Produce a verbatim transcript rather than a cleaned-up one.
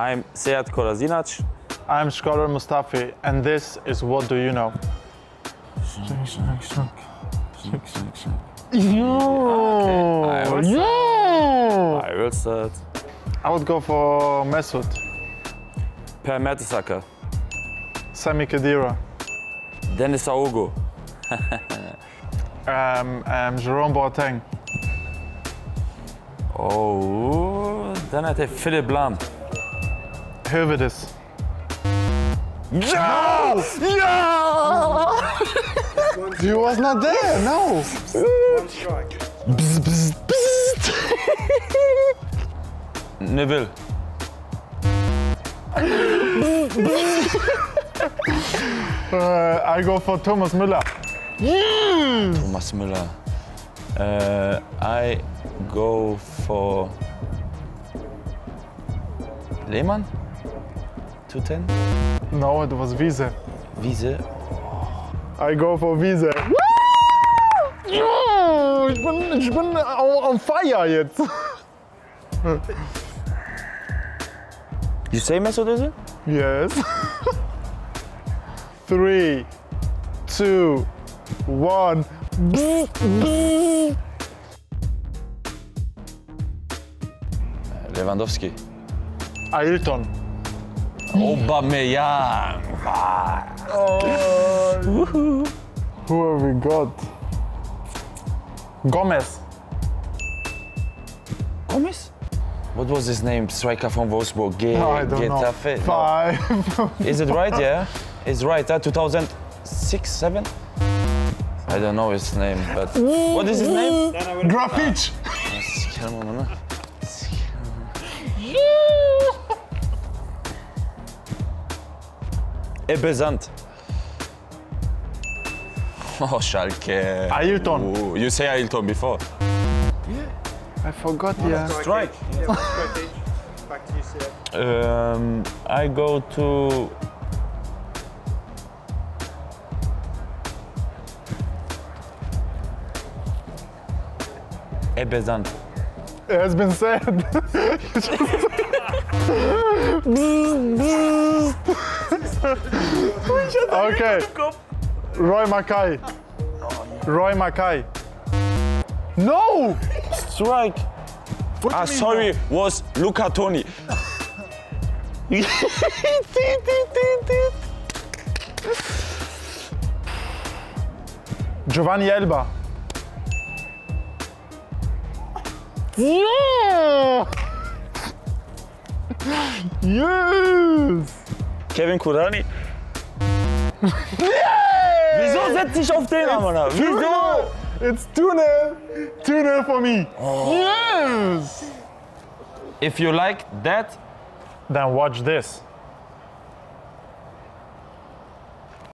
I'm Sead Kolasinac. I'm Shkodran Mustafi, and this is What Do You Know? Yo! I will Yo! I will start. I would go for Mesut, Per Mertesacker. Sami Khedira, Dennis Aogo. um, um, Jerome Boateng, Oh, dann hat er Philipp Lahm. Hövedes. Ja! Yeah! He was not there, no! One strike. Bzz, bzz, bzz. Neville. Uh, I go for Thomas Müller. Thomas Müller. Uh, I go for Lehmann. two ten. No, it was Wiese. Wiese. I go for Wiese. Ja, ich bin, ich bin on fire jetzt. You say Mesut Özil? Yes. Three, two, one. Lewandowski. Ailton. Aubameyang. Who have we got? Gomez. Gomez? What was his name? Striker from Wolfsburg. Ge No, I don't know. Getafe? No. Five. Is it right? Yeah, it's right. Uh, two thousand six, seven. I don't know his name, but what is his name? Then I would Grafitsch. Ebbe Sand. Oh, Schalke. Ailton. Ooh, you say Ailton before. I forgot, yeah. Strike. Yeah, one strike each. Back to you, Sead. Um, I go to Ebbe Sand. It has been said. Okay. Roy Mackay. Roy Mackay. No! Strike. What Ah, do you mean sorry, was Luca Toni. Giovanni Elba. Yeah! Yes! Kevin Kurani. Wieso setz dich auf den, Mann? Wieso? It's two nil. two nil for me. Yes! If you like that, Then watch this.